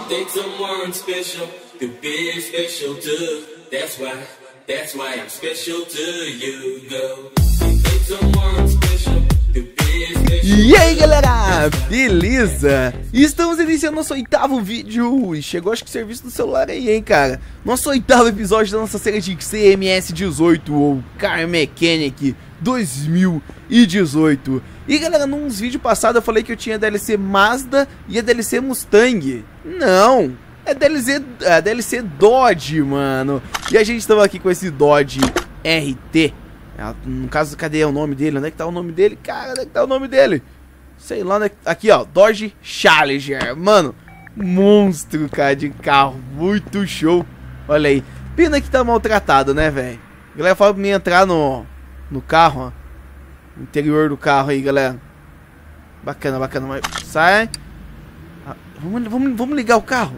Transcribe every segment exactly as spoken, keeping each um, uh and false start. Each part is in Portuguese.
think someone special to be special too. That's why, that's why I'm special to you, girl. You think someone special to be special. E aí galera, beleza? Estamos iniciando nosso oitavo vídeo e chegou acho que o serviço do celular aí, hein, cara. Nosso oitavo episódio da nossa série de C M S dezoito ou Car Mechanic dois mil e dezoito. E galera, nos vídeos passados eu falei que eu tinha a D L C Mazda e a D L C Mustang. Não, é D L C, é D L C Dodge, mano. E a gente estava aqui com esse Dodge R T. No caso, cadê o nome dele? Onde é que tá o nome dele? Cara, onde é que tá o nome dele? Sei lá, onde é que... Aqui, ó, Dodge Challenger. Mano, monstro, cara, de carro. Muito show. Olha aí. Pena que tá maltratado, né, velho? A galera fala pra mim entrar no, no carro, ó. No interior do carro aí, galera. Bacana, bacana. Mas sai. Ah, vamos, vamos, vamos ligar o carro.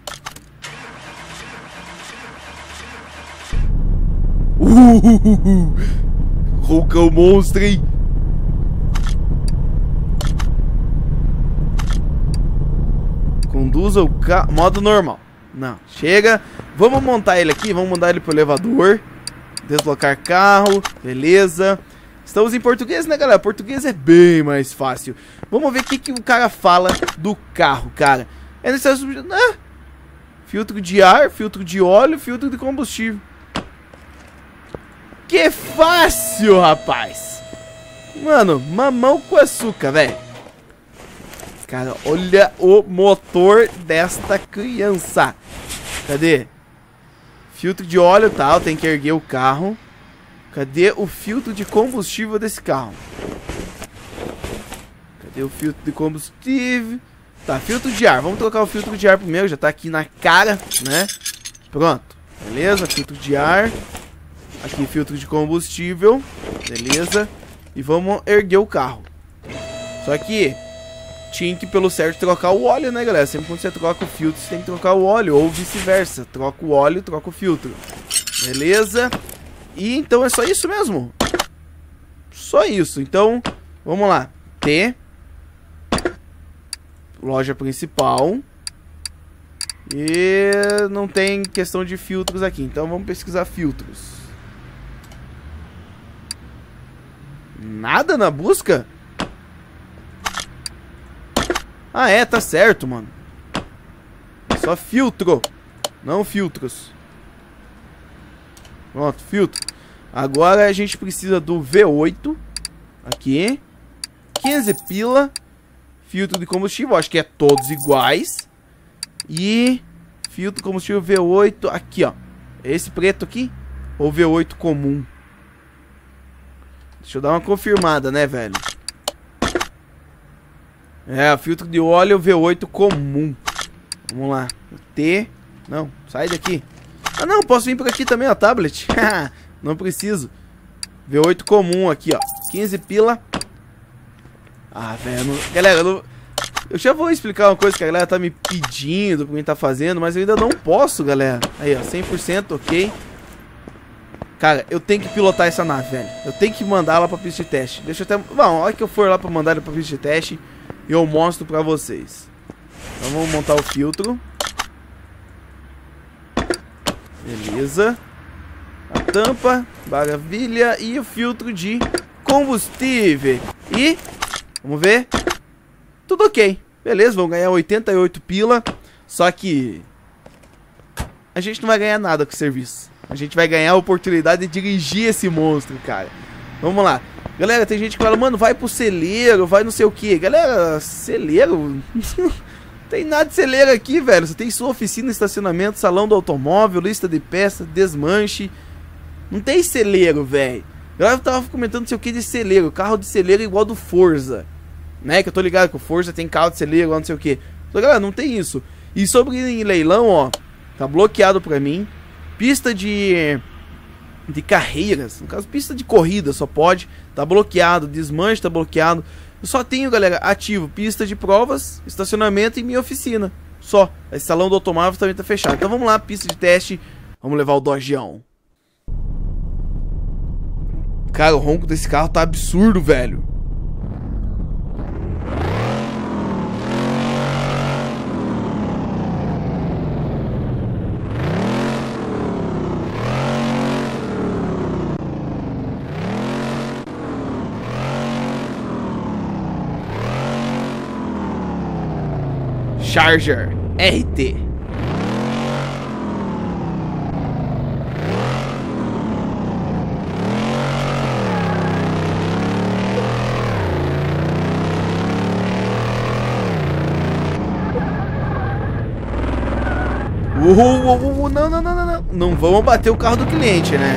Uh! Roucão monstro, hein? Conduza o carro. Modo normal. Não, chega. Vamos montar ele aqui. Vamos mandar ele pro elevador. Deslocar carro. Beleza. Estamos em português, né, galera? Português é bem mais fácil. Vamos ver o que, que o cara fala do carro, cara. É necessário... Ah, filtro de ar, filtro de óleo, filtro de combustível. Que fácil, rapaz. Mano, mamão com açúcar, velho. Cara, olha o motor desta criança. Cadê? Filtro de óleo, tá? Tem que erguer o carro. Cadê o filtro de combustível desse carro? Cadê o filtro de combustível? Tá, filtro de ar. Vamos trocar o filtro de ar primeiro. Já tá aqui na cara, né? Pronto. Beleza, filtro de ar. Aqui, filtro de combustível. Beleza. E vamos erguer o carro. Só que tinha que, pelo certo, trocar o óleo, né, galera? Sempre quando você troca o filtro, você tem que trocar o óleo. Ou vice-versa. Troca o óleo, troca o filtro. Beleza. E então é só isso mesmo. Só isso. Então, vamos lá. T. Loja principal. E não tem questão de filtros aqui. Então vamos pesquisar filtros. Nada na busca? Ah, é, tá certo, mano. Só filtro, não filtros. Pronto, filtro. Agora a gente precisa do V oito. Aqui. quinze pila. Filtro de combustível, acho que é todos iguais. E filtro de combustível V oito. Aqui, ó. Esse preto aqui. Ou V oito comum. Deixa eu dar uma confirmada, né, velho? É, filtro de óleo V oito comum. Vamos lá. T. Não, sai daqui. Ah, não, posso vir por aqui também, ó, tablet. Não preciso. V oito comum aqui, ó. quinze pila. Ah, velho. Não... Galera, eu, não... eu já vou explicar uma coisa que a galera tá me pedindo pra mim tá fazendo, mas eu ainda não posso, galera. Aí, ó, cem por cento, ok. Cara, eu tenho que pilotar essa nave, velho. Eu tenho que mandar ela pra pista de teste. Deixa eu até... Bom, a hora que eu for lá pra mandar ela pra pista de teste, eu mostro pra vocês. Então vamos montar o filtro. Beleza. A tampa, maravilha. E o filtro de combustível. E, vamos ver. Tudo ok. Beleza, vamos ganhar oitenta e oito pila. Só que a gente não vai ganhar nada com o serviço. A gente vai ganhar a oportunidade de dirigir esse monstro, cara. Vamos lá. Galera, tem gente que fala, mano, vai pro celeiro, vai não sei o que. Galera, celeiro... Tem nada de celeiro aqui, velho. Você tem sua oficina, estacionamento, salão do automóvel, lista de peças, desmanche. Não tem celeiro, velho. Eu tava comentando não sei o que de celeiro. Carro de celeiro igual do Forza, né? Que eu tô ligado que o Forza tem carro de celeiro igual não sei o que. Então, galera, não tem isso. E sobre em leilão, ó, tá bloqueado pra mim. Pista de... de carreiras. No caso, pista de corrida só pode. Tá bloqueado. Desmanche tá bloqueado. Eu só tenho, galera, ativo pista de provas, estacionamento e minha oficina. Só. Esse salão do automóvel também tá fechado. Então vamos lá, pista de teste. Vamos levar o Dodgeão. Cara, o ronco desse carro tá absurdo, velho. Charger R T. Uhul, uhul, uhul, não, não, não, não, não. Não vamos bater o carro do cliente, né?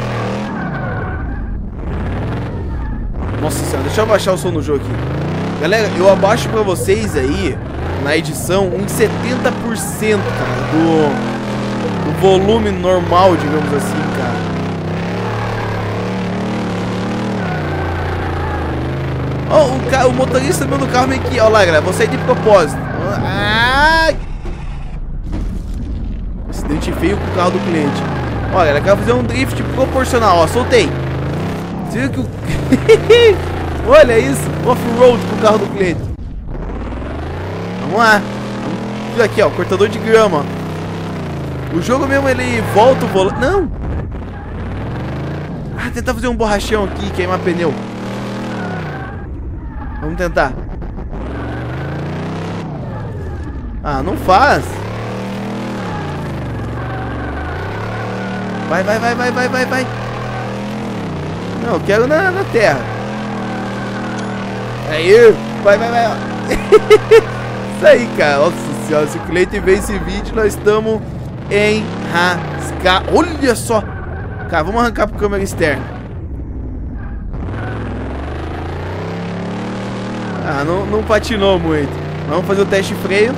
Nossa senhora, deixa eu abaixar o som no jogo aqui. Galera, eu abaixo pra vocês aí, na edição, uns setenta por cento, cara, do, do volume normal, digamos assim, cara. Oh, o, ca o motorista meu do carro meio que... Olha lá, galera, vou sair de propósito. Ah! Acidente feio com o carro do cliente. Olha, galera, quero fazer um drift proporcional, ó, soltei. Você viu que o... Olha isso, off-road com o carro do cliente. Vamos lá. Vamos aqui, ó, cortador de grama. O jogo mesmo, ele volta o volante. Não! Ah, tentar fazer um borrachão aqui, queimar pneu. Vamos tentar. Ah, não faz. Vai, vai, vai, vai, vai, vai, vai. Não, eu quero na, na terra. Aí, vai, vai, vai. Isso aí, cara. Nossa senhora, se o cliente vê esse vídeo, nós estamos enrascados. Olha só. Cara, vamos arrancar pro câmera externa. Ah, não, não patinou muito. Vamos fazer o teste de freio.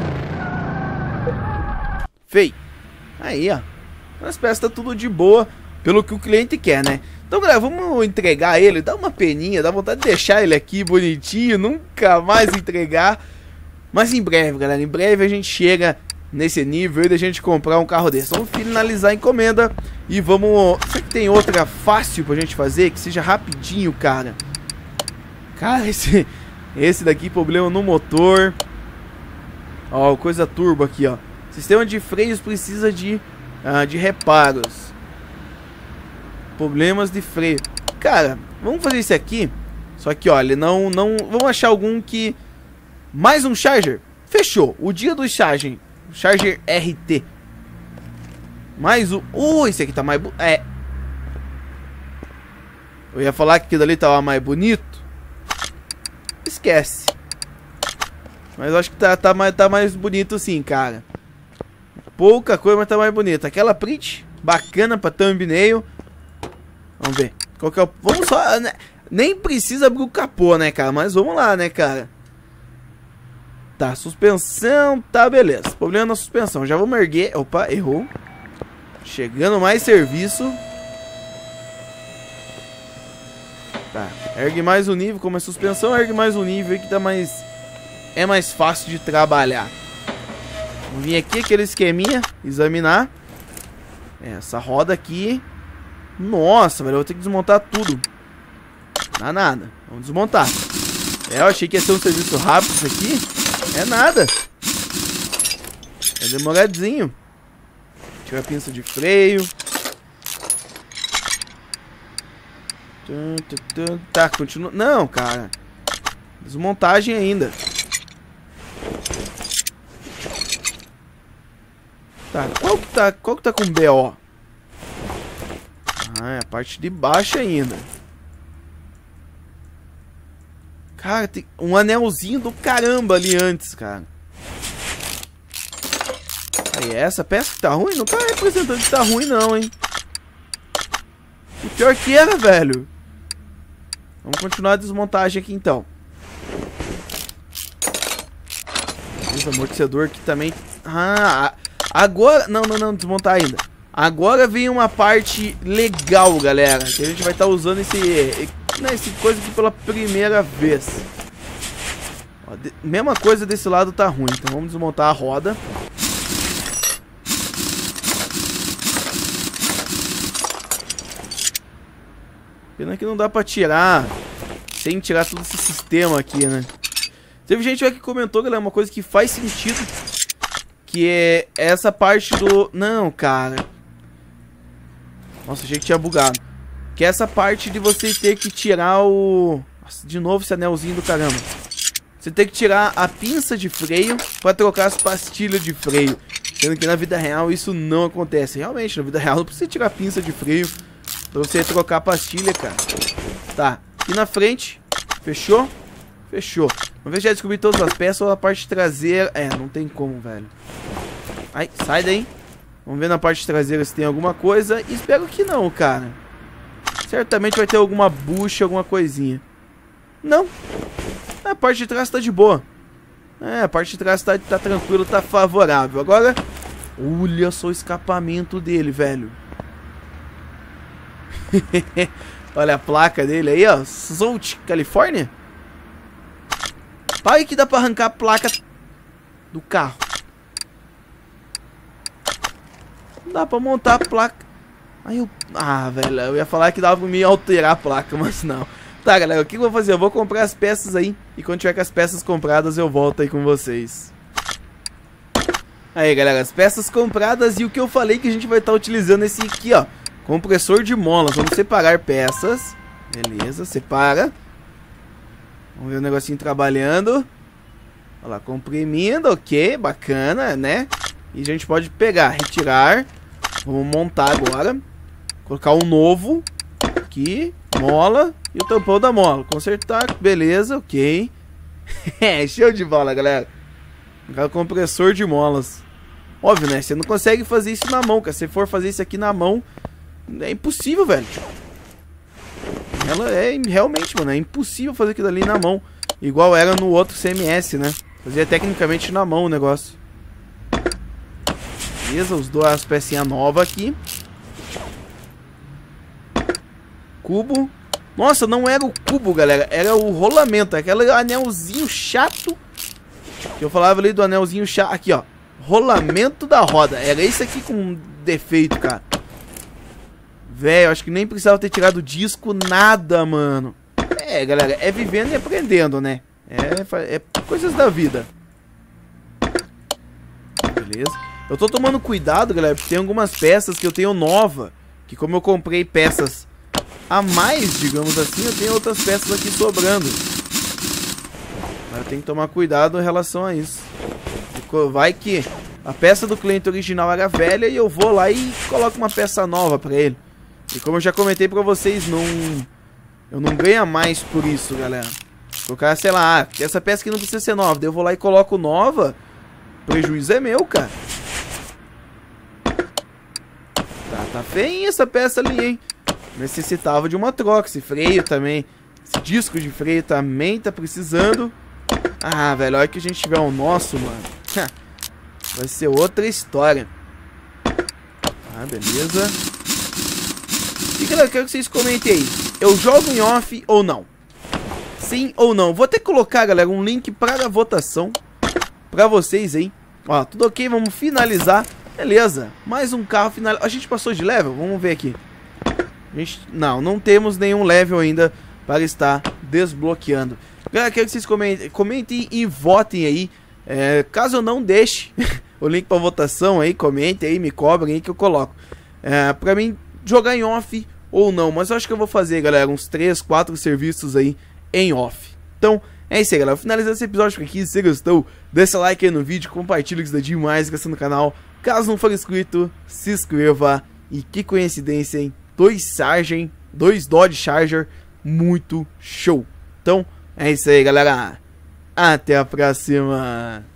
Feio. Aí, ó. As peças tá tudo de boa, pelo que o cliente quer, né? Então, galera, vamos entregar ele. Dá uma peninha, dá vontade de deixar ele aqui bonitinho, nunca mais entregar. Mas em breve, galera, em breve a gente chega nesse nível de a gente comprar um carro desse. Vamos finalizar a encomenda e vamos... Será que tem outra fácil pra gente fazer, que seja rapidinho, cara? Cara, esse, esse daqui, problema no motor. Ó, coisa turbo aqui, ó. Sistema de freios precisa de... Ah, de reparos. Problemas de freio. Cara, vamos fazer isso aqui. Só que, olha, não, não... Vamos achar algum que... Mais um Charger. Fechou. O dia do Charger. Charger R T. Mais um... Oh, esse aqui tá mais... Bu... É. Eu ia falar que aquilo ali tava mais bonito. Esquece. Mas eu acho que tá, tá, mais, tá mais bonito sim, cara. Pouca coisa, mas tá mais bonita. Aquela print bacana pra thumbnail. Vamos ver. Qual que é o... Vamos só... Né? Nem precisa abrir o capô, né, cara? Mas vamos lá, né, cara? Tá, suspensão. Tá, beleza. Problema na suspensão. Já vamos erguer. Opa, errou. Chegando mais serviço. Tá, ergue mais um nível. Como é suspensão, ergue mais um nível aí que dá mais... É mais fácil de trabalhar. Vamos vir aqui, aquele esqueminha, examinar. Essa roda aqui. Nossa, velho, eu vou ter que desmontar tudo. Não dá nada. Vamos desmontar. É, eu achei que ia ser um serviço rápido isso aqui. É nada. É demoradinho. Tira a pinça de freio. Tá, continua. Não, cara. Desmontagem ainda. Tá, qual que tá, qual que tá com B O? Ah, é a parte de baixo ainda. Cara, tem um anelzinho do caramba ali antes, cara. Aí, essa peça que tá ruim? Não tá representando que tá ruim não, hein. E pior que era, velho. Vamos continuar a desmontagem aqui, então. Esse amortecedor aqui também... Ah... Agora... Não, não, não, desmontar ainda. Agora vem uma parte legal, galera. Que a gente vai estar tá usando esse... Né, esse coisa aqui pela primeira vez. Ó, de, mesma coisa desse lado tá ruim. Então vamos desmontar a roda. Pena que não dá pra tirar sem tirar todo esse sistema aqui, né? Teve gente que comentou, galera, uma coisa que faz sentido, que é essa parte do... Não, cara. Nossa, achei que tinha bugado. Que é essa parte de você ter que tirar o... Nossa, de novo esse anelzinho do caramba. você tem que tirar a pinça de freio pra trocar as pastilhas de freio. Sendo que na vida real isso não acontece. Realmente, na vida real não precisa tirar a pinça de freio pra você trocar a pastilha, cara. Tá, aqui na frente. Fechou? Fechou. Vamos ver se já descobri todas as peças ou a parte traseira. É, não tem como, velho. Ai, sai daí. Vamos ver na parte traseira se tem alguma coisa. Espero que não, cara. Certamente vai ter alguma bucha, alguma coisinha. Não. A parte de trás tá de boa. É, a parte de trás tá, tá tranquilo, tá favorável. Agora, olha só o escapamento dele, velho. Olha a placa dele aí, ó. South, Califórnia. Pai, que dá pra arrancar a placa do carro. Não dá pra montar a placa. Aí eu... Ah, velho, eu ia falar que dava pra me alterar a placa, mas não. Tá, galera, o que eu vou fazer? Eu vou comprar as peças aí. E quando tiver com as peças compradas, eu volto aí com vocês. Aí, galera, as peças compradas. E o que eu falei que a gente vai estar utilizando esse aqui, ó. Compressor de molas. Vamos separar peças. Beleza, separa. Vamos ver o negocinho trabalhando. Olha lá, comprimindo, ok, bacana, né? E a gente pode pegar, retirar. Vamos montar agora. Colocar um novo. Aqui, mola. E o tampão da mola. Consertar, beleza, ok. É, show de bola, galera. O compressor de molas. Óbvio, né? Você não consegue fazer isso na mão, cara. Se for fazer isso aqui na mão, é impossível, velho. Ela é realmente, mano, é impossível fazer aquilo ali na mão. Igual era no outro C M S, né? Fazia tecnicamente na mão o negócio. Beleza, os dois, as pecinhas novas aqui. Cubo. Nossa, não era o cubo, galera. Era o rolamento, aquele anelzinho chato. Que eu falava ali do anelzinho chato. Aqui, ó. Rolamento da roda. Era esse aqui com defeito, cara. Velho, acho que nem precisava ter tirado o disco, nada, mano. É, galera, é vivendo e aprendendo, né? É, é coisas da vida. Beleza. Eu tô tomando cuidado, galera, porque tem algumas peças que eu tenho nova. Que como eu comprei peças a mais, digamos assim, eu tenho outras peças aqui sobrando. Mas eu tenho que tomar cuidado em relação a isso. Vai que a peça do cliente original era velha e eu vou lá e coloco uma peça nova pra ele. E como eu já comentei pra vocês, não... eu não ganho mais por isso, galera. O cara, sei lá, ah, essa peça aqui não precisa ser nova. Daí eu vou lá e coloco nova. O prejuízo é meu, cara. Tá, tá feia essa peça ali, hein? Necessitava de uma troca. Esse freio também. Esse disco de freio também tá precisando. Ah, velho, olha que a gente tiver o nosso, mano. Vai ser outra história. Ah, beleza. E galera, eu quero que vocês comentem aí. Eu jogo em off ou não? Sim ou não? Vou até colocar, galera, um link para a votação pra vocês, hein? Ó, tudo ok, vamos finalizar. Beleza, mais um carro final. A gente passou de level? Vamos ver aqui. A gente... Não, não temos nenhum level ainda para estar desbloqueando. Galera, quero que vocês comentem, comentem e votem aí. É, caso eu não deixe o link para votação aí, comentem aí, me cobrem aí que eu coloco. É, pra mim jogar em off ou não, mas eu acho que eu vou fazer, galera, uns três, quatro serviços aí em off. Então, é isso aí, galera. Finalizando esse episódio por aqui. Se você gostou, deixa like aí no vídeo, compartilha que isso dá demais no canal. Caso não for inscrito, se inscreva. E que coincidência, hein? Dois Sargent, dois Dodge Charger, muito show. Então, é isso aí, galera. Até a próxima.